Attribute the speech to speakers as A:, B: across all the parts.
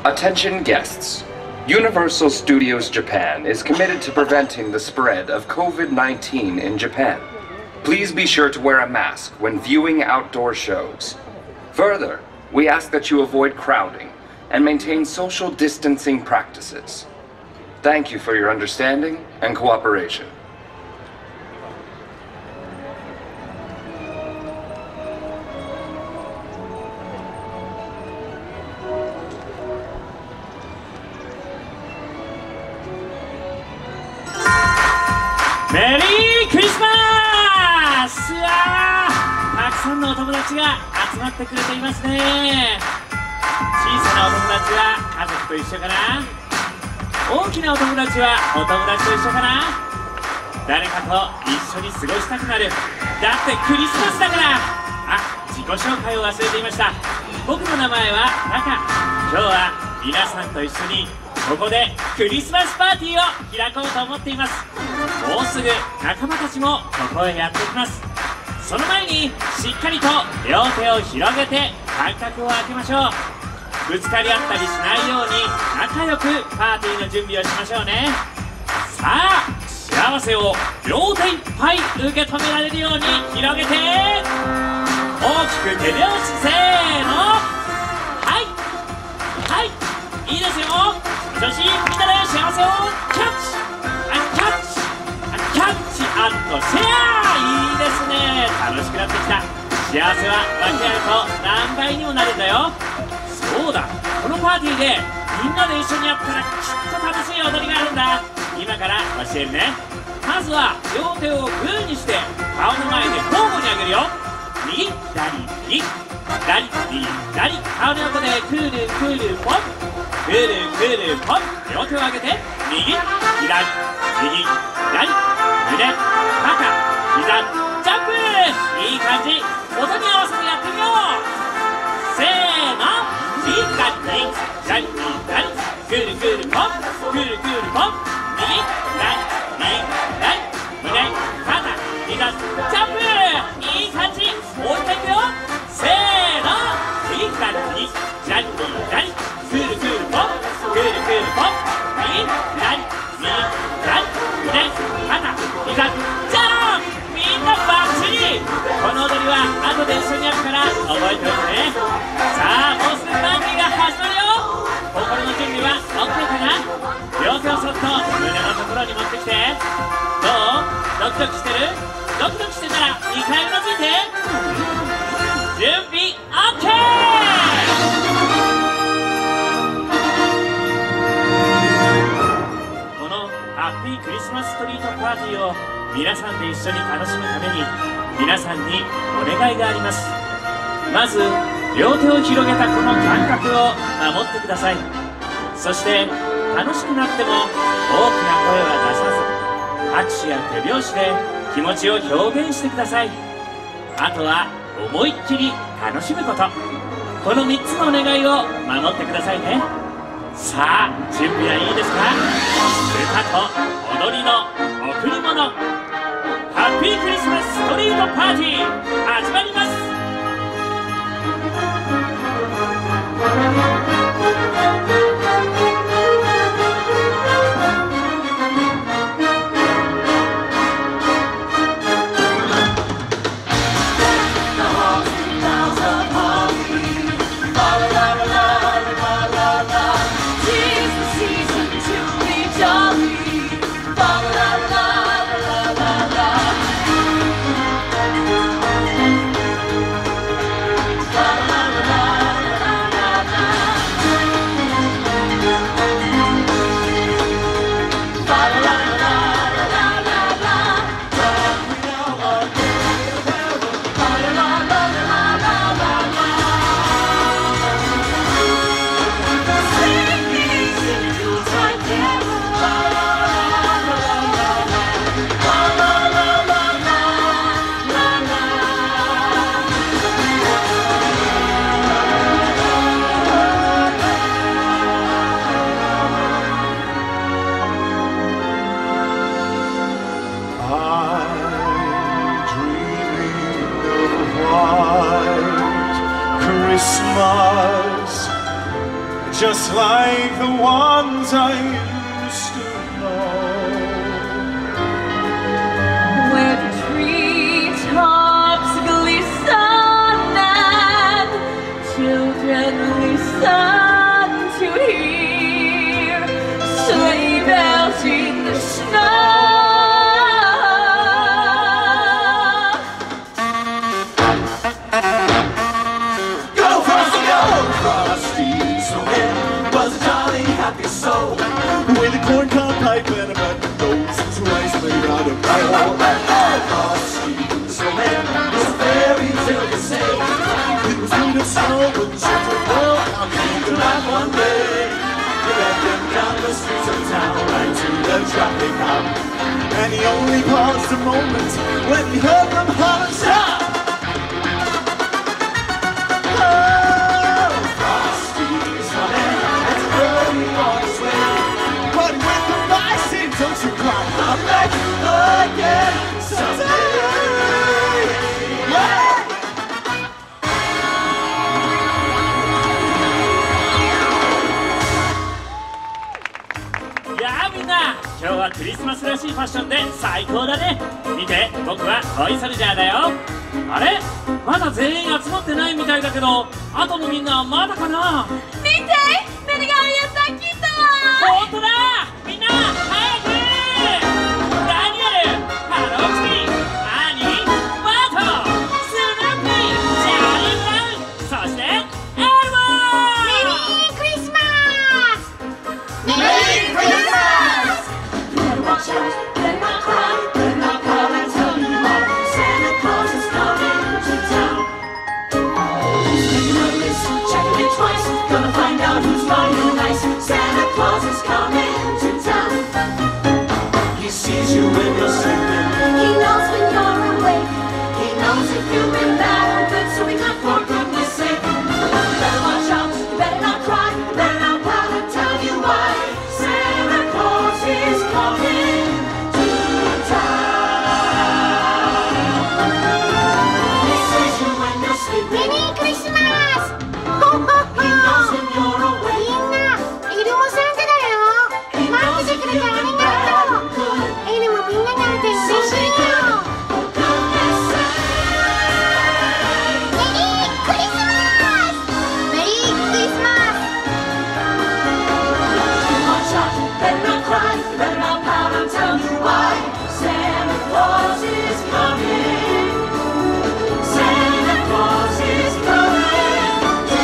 A: Attention guests. Universal Studios Japan is committed to preventing the spread of COVID-19 in Japan. Please be sure to wear a mask when viewing outdoor shows. Further, we ask that you avoid crowding and maintain social distancing practices. Thank you for your understanding and cooperation.
B: メリークリスマス。たくさんのお友達が集まってくれていますね。小さなお友達は家族と一緒かな。大きなお友達はお友達と一緒かな。誰かと一緒に過ごしたくなる。だってクリスマスだから。自己紹介を忘れていました。僕の名前はタカ。今日は皆さんと一緒にここでクリスマスパーティーを開こうと思っています。もうすぐ仲間たちもここへやってきます。その前にしっかりと両手を広げて間隔を空けましょう。ぶつかり合ったりしないように仲良くパーティーの準備をしましょうね。さあ、幸せを両手いっぱい受け止められるように広げて、大きく手拍子、せーの。はいはい、いいですよ。調子みんなで幸せをキャッチキャッチキャッチ&シェア。いいですね。楽しくなってきた。幸せは分け合うと何倍にもなるんだよ。そうだ、このパーティーでみんなで一緒にやったらきっと楽しい踊りがあるんだ。今から教えるね。まずは両手をグーにして顔の前で交互に上げるよ。右左右左右左、顔の横でクールクールポン、クールクールポン。両手を上げて右左右左、胸、肩、膝、ジャンプ。いい感じ。音に合わせてやってみよう。せーの。右左右左右左、クールクールポン、クールクールポン。右左右左、胸、肩、膝、ジャンプ。いい感じ。もう一回いくよ。せーの。右左右左右左、クールクールポン、クールクールポン。右左右左、胸、肩、膝、ジャンプ。みんなバッチリ。この踊りは後で一緒にやるから覚えておいてね。さあ、もうすぐパーティーが始まるよ。心の準備は OK かな。両手をそっと胸のところに持ってきて。どう？ドキドキしてる？ドキドキしてたら2回うなずいて。準備 OK。このハッピークリスマスストリートパーティーを皆さんで一緒に楽しむために皆さんにお願いがあります。まず両手を広げたこの感覚を守ってください。そして楽しくなっても大きな声は出さず、拍手や手拍子で気持ちを表現してください。あとは思いっきり楽しむこと。この3つのお願いを守ってくださいね。さあ、準備はいいですか？歌と踊りの贈り物、ハッピークリスマスストリートパーティー始まります。
C: Christmas just like the ones I used to know.
D: Where the treetops glisten and children listen to hear sleigh bells in the snow.
C: With a corncob pipe and a button nose, his rice made out of coal. Frosty the Snowman was a fairy tale to say. It was made of snow and shelter. Well, I'm going to laugh one day. He led them down the streets of town, right to the traffic cop. And he only paused a moment when he heard them holler, "Stop!" Oh, Frosty the Snowman was early on his way. Don't you cry, I'm back again someday. Yeah!
B: いやーみんな、今日はクリスマスらしいファッションで最高だね。見て、僕はトイソルジャーだよ。あれ、まだ全員集まってないみたいだけど、あとのみんなまだかな。
D: 見て、メリガー屋さん来たわ。
B: ほんとだ、みんな早く。ダニエル、ハローキティ、アニー、バート、スヌーピー、ジャーリー・ブラウン、そしてエルモー。
D: メリークリスマス。メリークリスマス。Better watch out, better not cry, better not call and tell me why. Santa Claus is coming to town. Making a list, checking it twice, gonna find out who's naughty and nice. Santa Claus is coming to town.
C: He sees you when you're sleeping.
D: He knows when you're awake. He knows if you've been bad or good, so be good for goodness sake. Better watch out, you better not cry, you better not pout and tell you why. Santa Claus is coming to town. He sees you when you're sleeping. Merry Christmas! He knows when you're awake. みんな、エルモサンタだよ。待っててくれてありがとう。エルもみんなに会えて嬉しいよ。メリークリスマス！メリークリスマス！ Watch out, better not cry, better not pout and tell you why. Santa Claus is coming. Santa Claus is coming to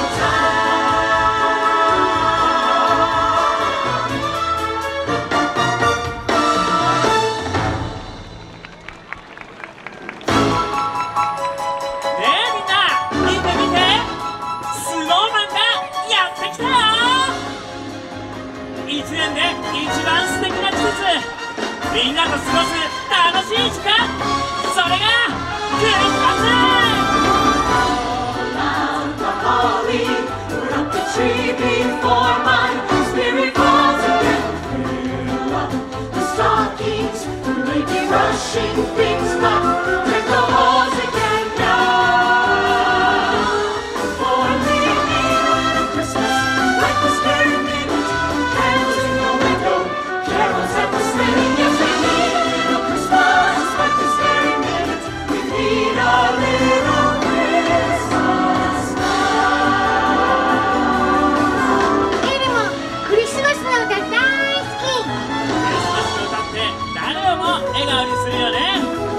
D: town.
B: ねえみんな、見て見て、スノーマンがやってきたよ。一年で一番素敵な季節、みんなと過ごす楽しい時間、それがクリスマス。
D: Around the holly, put up the tree before my spirit falls again. Fill up the stockings, maybe rushing things back. Take the halls again now. For me, little Christmas, like the scary minute. Carols in the window, carols at the sleigh. Yes, we need a little Christmas, like the scary minute. We need a little Christmas now. エルもクリスマスの歌大好き。
B: クリスマスの歌って誰をも笑顔にするよね。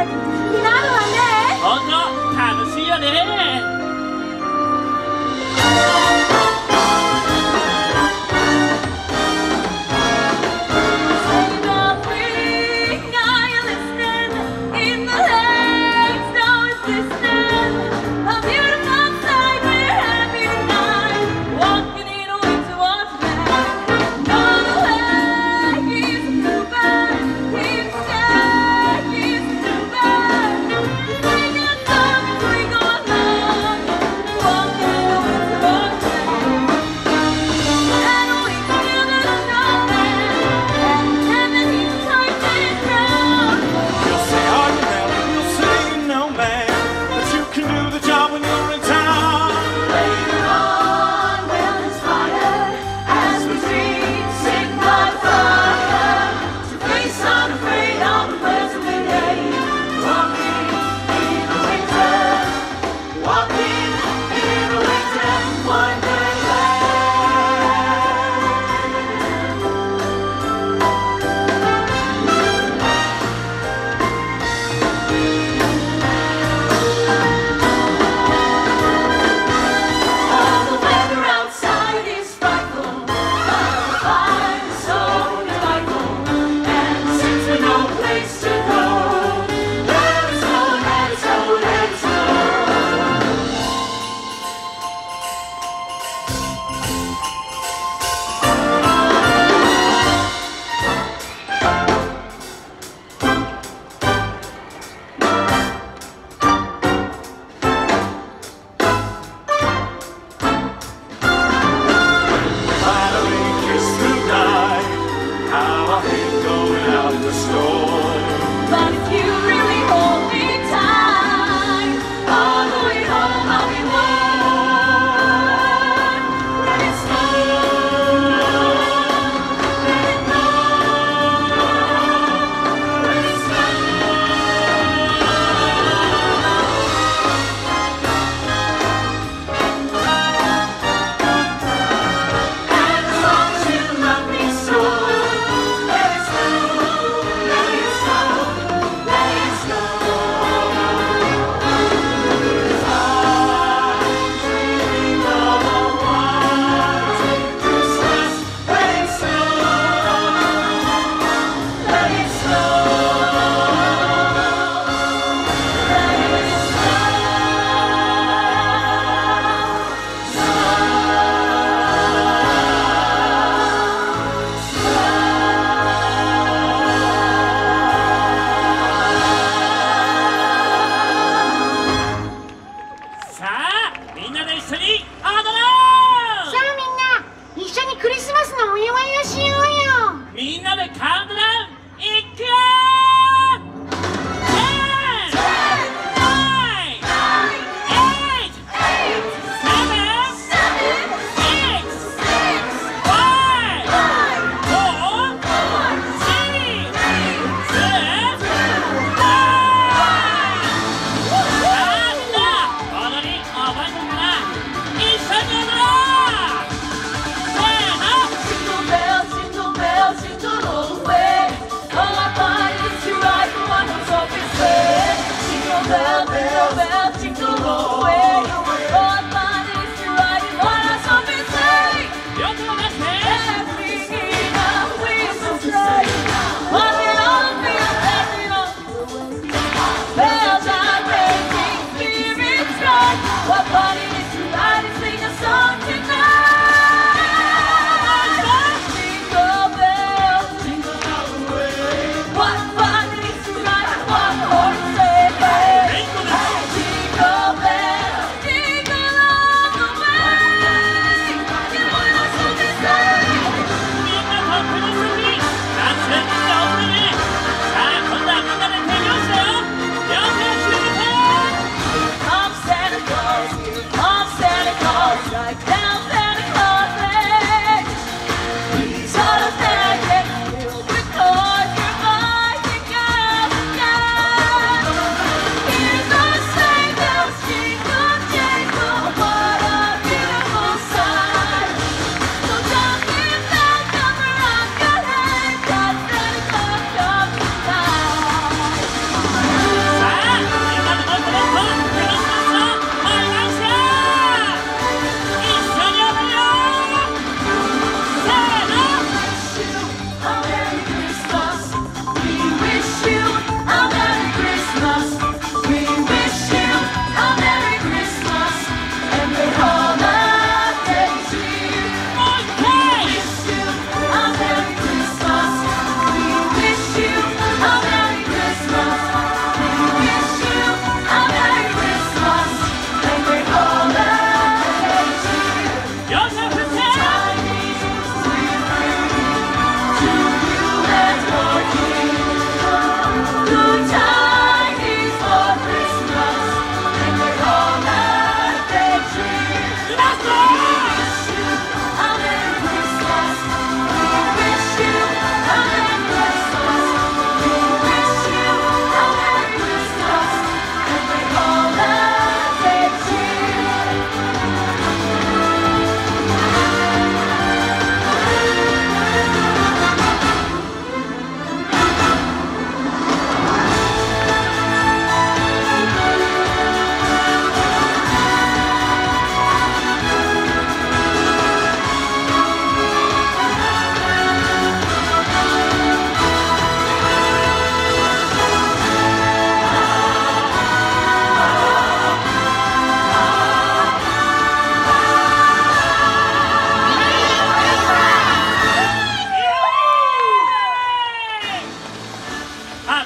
D: パーティーになるわね。
B: ほんと楽しいよね。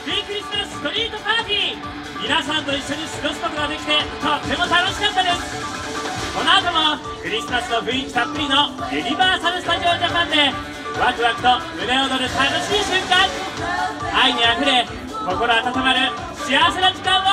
B: ビークリスマスストリートパーティー、皆さんと一緒に過ごすことができてとっても楽しかったです。この後もクリスマスの雰囲気たっぷりのユニバーサル・スタジオ・ジャパンでワクワクと胸躍る楽しい瞬間、愛にあふれ心温まる幸せな時間を